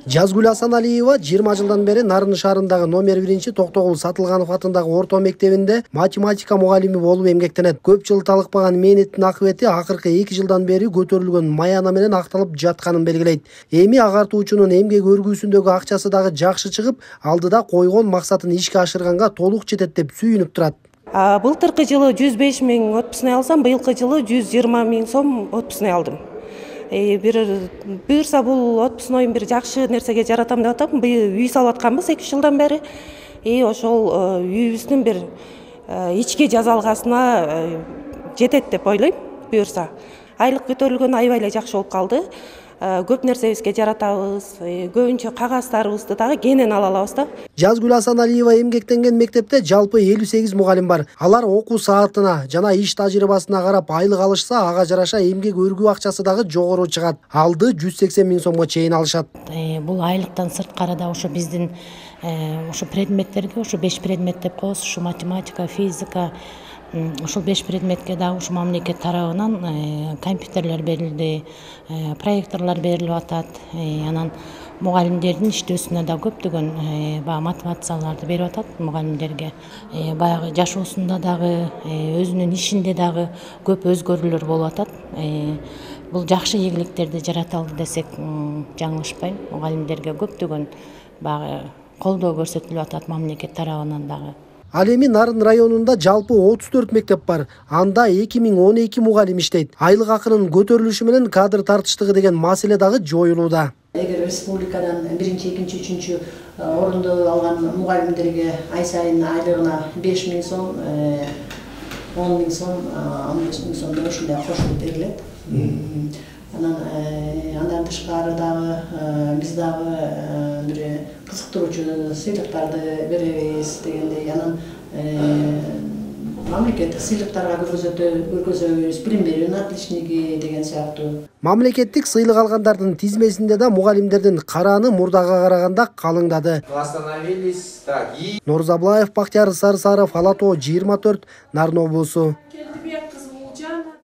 Жазгүл Асаналиева 20 жылдан бeri Нарын шаарындагы номер 1 Токтогул Сатылганов атындагы орто мектебинде математика мугалими болуп эмгектенет. Көп жыл талыкпаган мээнеттин акыбети акыркы 2 жылдан бери көтөрүлгөн маяна менен акталып жатканын белгилейт. Эми агартуучунун эмгек өргүүсүндөгү акчасы дагы жакшы чыгып, алдыда койгон максатын ишке ашырганга толук жетет деп сүйүнүп турат. Былтыркы жылы 105 миң отпускный алсам, быйылкы жылы 120 миң сом отпускный алдым. Буюрса бул отпускнойм бир жакшы нерсеге жаратам деп атам. Үй салып атканбыз 2 жылдан бери. Ошол үйүбүздүн бир ички жазалгасына жетет деп ойлойм. Буюрса айлык көтөрүлгөн аябай эле жакшы болуп калды. Көп нерсебизге жаратабыз, көбүнчө кагаздарыбызды дагы кенен ала алабыз да. Жазгүл Асаналиева эмгектенген мектепте жалпы 58 мугалим бар. Алар окуу саатына жана иш тажрыйбасына карап айлык алышса, ага жараша эмгек өргүү акчасы дагы жогору чыгат. Алды 180 миң сомго чейин алышат. Бул айлыктан сырткары да ошо биздин ошо предметтерге, ошо 5 предмет деп коебуз, ошо математика, физика, ошол 5 предметке дагы ушу мамлекет тарабынан компьютерлер берилди, проекторлор берилип атат. Анан мугалимдердин иштөөсүнө да көптөгөн баягы мотивацияларды берип атат мугалимдерге. Баягы жашоосунда дагы, өзүнүн ишинде дагы көп өзгөрүүлөр болуп атат. Бул жакшы ийгиликтерди жараталы десек жаңылышпайм. Мугалимдерге көптөгөн баягы колдоо көрсөтүлүп атат мамлекет тарабынан дагы. Ал эми Нарын районунда жалпы 34 мектеп бар. Анда 2012 мугалим иштейт. Айлык акынын көтөрүлүшү менен кадр тартыштыгы деген маселе дагы жоюлууда. Эгер республикадан 1-2, 3 орунду алган мугалимдерге ай сайын айлыгына 5 миң сом, 10 миң сом, 15 миң сом ушундай кошулуп берилет. Андан тышкары дагы биз дагы бир кызыктыруучу сыйлыктарды беребиз дегендей. Анан мамлекеттик сыйлыктарга көргөзөбүз, примерин отличники деген сыяктуу. Мамлекеттик сыйлык алгандардын тизмесинде да мугалимдердин карааны мурдага караганда калыңдады. Норзаблаев, Бактияр Сарсаров, Ала Тоо 24, Нарын облусу.